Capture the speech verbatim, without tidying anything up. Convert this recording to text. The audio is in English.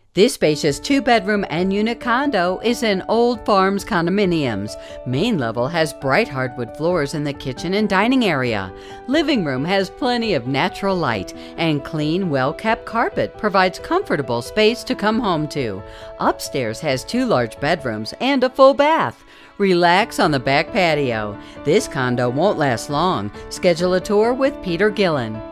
This spacious two-bedroom and unit condo is in Old Farms Condominiums. Main level has bright hardwood floors in the kitchen and dining area. Living room has plenty of natural light, and clean, well-kept carpet provides comfortable space to come home to. Upstairs has two large bedrooms and a full bath. Relax on the back patio. This condo won't last long. Schedule a tour with Peter Gillen.